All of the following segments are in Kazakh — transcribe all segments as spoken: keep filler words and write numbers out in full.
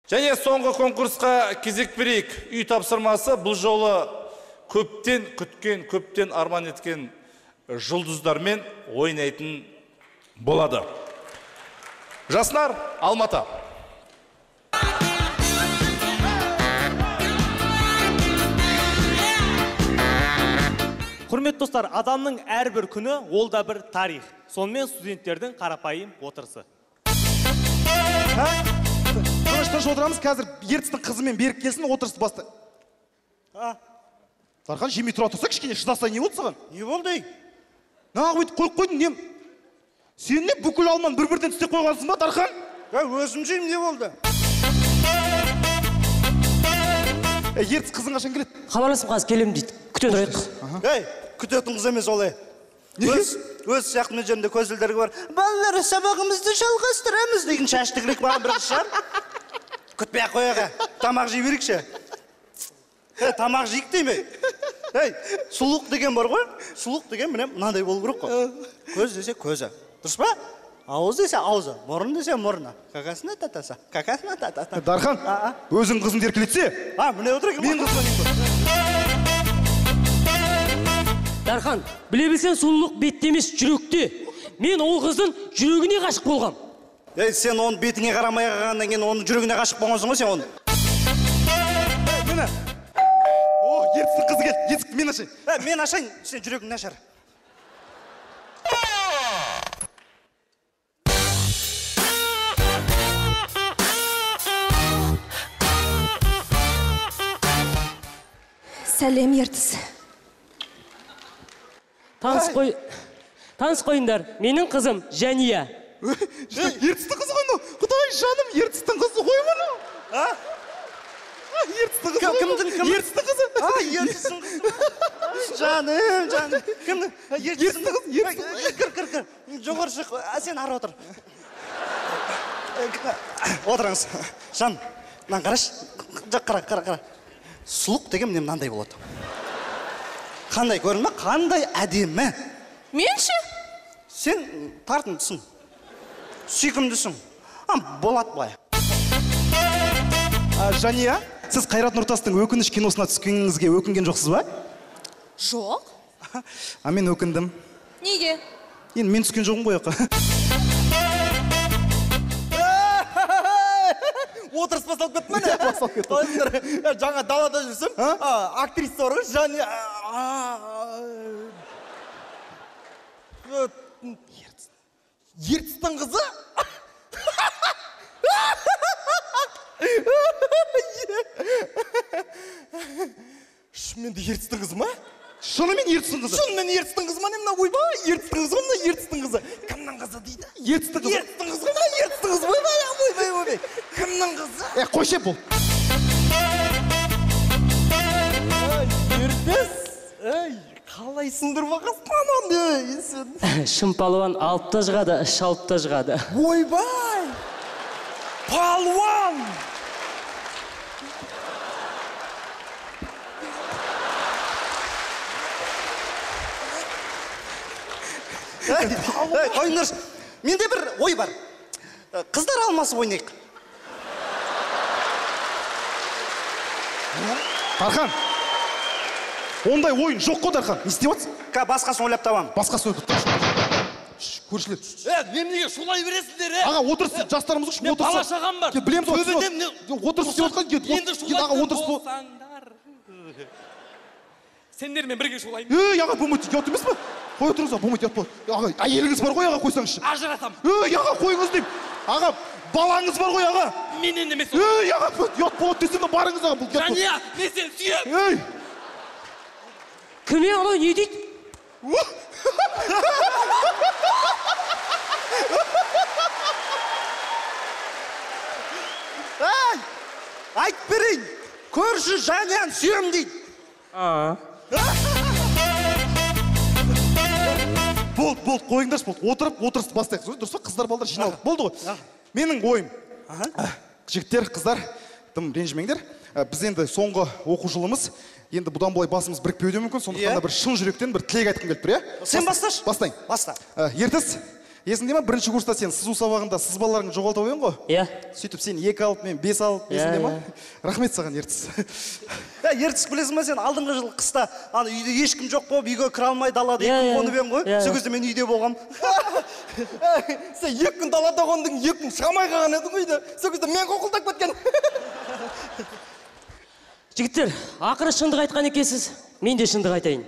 Және соңғы конкурсқа кезек берейік. Үй тапсырмасы бұл жолы көптен күткен, көптен арман еткен жұлдыздармен ойнайтын болады. Жаснар, Алматы. Құрметті достар, адамның әрбір күні ол да бір тарих. Сонымен студенттердің қарапайым отырысы. Тыныш-тыныш отырамыз, қазір ертістің қызымен берік келсін, отырысты басты. Дархан, жемей тұра тұрса, кішкене шыдаса не болды саған? Не болды? Нағы өйтіп қойып қойдың, нем? Сен не бүкіл алман бір-бірден істеп қойғансың ба, Дархан? Өзім жеймін, не болды? Ертіс қызың қашан келеді? Хабарласып қазір келем дейді. Күте тұрайық. Ей, күтетін қыз емес олай. Өз сияқты мен жерінде көзілдерге бар. Балалар, сабағымызды жалғастырамыз деген шаштығырек баған бір қыз шығар. Күтпей ақ қояға. Тамақ жей берікші. Тамақ жейік дейме. Ей, сұлық деген бар ғой. Сұлық деген міне мынандай болу керек қой. Көз десе көзі. Дұрыс па? Ауыз десе аузы, мұрын десе мұрны. Какасына татаса, какасына татаса. Дархан, өзің қызын еркелетсе? А, міне отыр екен. Мен қызын. Дархан, біле білсең сұлулық бетте емес жүректе. Мен ол қыздың жүрегіне ғашық болғам. Ей, сен оның бетіңе қарамай қалғаннан кейін оның жүрегіне ғашық болғансың ғой сен оны. Мені. О, ертістің қызы келді. Есікті мен ашайын. Мен ашайын, сен жүрегің нашар. Сәлем, ертіс. Таныс қой... Таныс қойындар, менің қызым Жәния. Ертістің қызы ғой мұны? Құдай жаным, ертістің қызы ғой мұны? Ертістің қызы ғой мұны? Ертістің қызы? Ертістің қызы. Жаным, жаным. Кімді? Ертістің қызы? Кір, кір, кір. Жоғыр шық, сен ары отыр. Отырыңыз. Жан, мынан қараш. Қара, қара, қара. Сұлық деген міне мынандай болады. Қандай көрін ме? Қандай әдемі. Мен ше? Сен тартындысың. Сүйкімдісің. Болады былай. Жания, сіз Қайрат Нұртастың өкініш киносына түскеніңізге өкінген жоқсыз ба? Жоқ. А мен өкіндім. Неге? Енді мен түскен жоғым ғой оқа. Отырыс басалып кетті ме? Басалып кетті. Жаңа далада жүрсім, актриса бар ғой, Жания. Ертістің қызы? Шынымен де ертістің қызы ма? Шынымен ертістің қызы? Шынымен ертістің қызы ма? Не мына ойба? Ертістің қызы ма? Ертістің қызы. Кімнің қызы дейді? Ертістің қызы. Ертістің қызы ма? Ертістің қызы ойба? Ойбай, ойбай. Кімнің қызы? Е, қойшы бұл. Ертіс. Ей, қалайсыңдыр бағасынан онды, сен. Шымпалуан алып та жығады, шалып та жығады. Ойбай! Палуан! Қойыңдар, менде бір ой бар. Қыздар алмасып ойнайық. Дархан, ондай ойын жоқ қой, Дархан. Не істеп жатсың? Қа, басқасын ойлап табам. Басқасын ойлап табам. Көршілер. Е, немнеге шулай бересіңдер, е? Аға, отырыс, жастарымыз үшін отырыс. Мен бала шағам бар. Білеміз, отырыс істеп жатқан. Енді шулай болсаңдар. Сендермен бірге шулаймын. Ей, аға, болмайды, ұят емес па? Қой отырыңыз, болмайды, ұят болады. Аға, әйеліңіз бар ғой, аға, қойсаңызшы. Ажыратам. Ей, аға, қойыңыз деймін. Аға, балаңыз бар ғой, аға. Менен емес. Ей, аға, ұят болады десем де барыңыз, аға, бұл ұят болады. Жания, мен сені сүйем. Ей! Кіме алай, не дейді? Ай! Айт берейін! Көрші Жаниян сүйем дейді. Болды, болды, қойыңдаршы, болды. Отырып, отырысты бастайық. Дұрыс па, қыздар, балдар жиналып. Болды ғой. Менің ойым. Жігіттер, қыздар, тым ренжімеңдер. Біз енді соңғы оқу жылымыз. Енді бұдан былай басымыз бірікпеуі мүмкін. Сондықтан да бір шын жүректен бір тілек айтқым келіп тұр, иә? Сен басташ. Бастайын. Баста. Ертіс, Есіңде ма, бірінші курста сен сызу сабағында сыз балаларыңды жоғалтып қойған ғой? Иә. Сөйтіп сен екі алып, мен бес алып, есіңде ма? Рахмет саған, Ертіс. Ә, Ертіс білесің ма сен, алдыңғы жыл қыста ана үйде ешкім жоқ болып, үйге кіре алмай далада екі күн қонып ең ғой. Сол кезде мен үйде болғам. Сен екі күн далада қондың, екі күн шығамай қалған едің үйде. Сол кезде мен қоқылдап кеткен. Жігіттер, ақыры шындық айтқан екенсіз. Мен де шындық айтайын.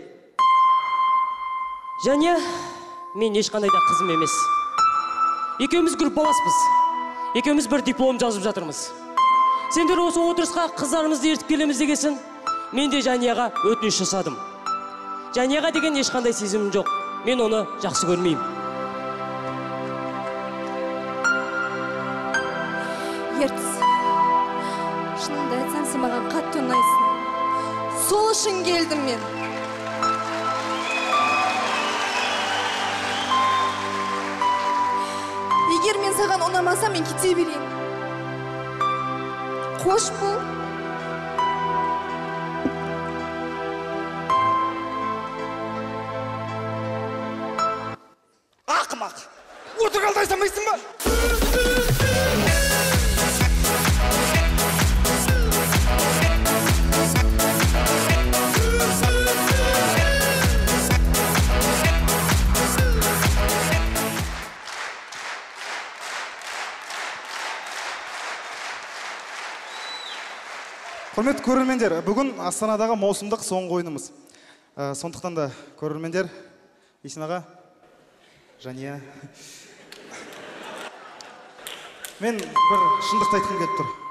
Жания, мен ешқандай да қызым емес. Екеуміз группаласпыз. Екеуміз бір диплом жазып жатырмыз. Сендер осы отырысқа қыздарымызды ертіп келеміз дегесін, мен де Жанияға өтініш жасадым. Жанияға деген ешқандай сезімім жоқ. Мен оны жақсы көрмеймін. Ертіс, шынымды айтсам, сен маған қатты ұнайсың. Сол үшін келдім мен. Егер мен саған ұнамаса, мен кете берейін. Қош бол. Ақымақ. Отыр қалдай самайсың ба? Құрметті көрермендер, бүгін Астанадағы маусымдық соңғы ойынымыз. Ә, сондықтан да көрермендер, Есен аға, Жания. Мен бір шындықты айтқым келіп тұр.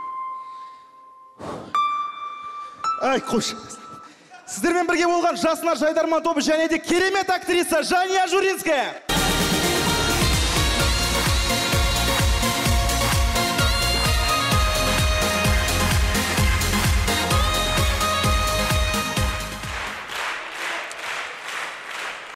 Ай, қош. Сіздермен бірге болған жасына жайдарман тобы және де керемет актриса Жания Журинская.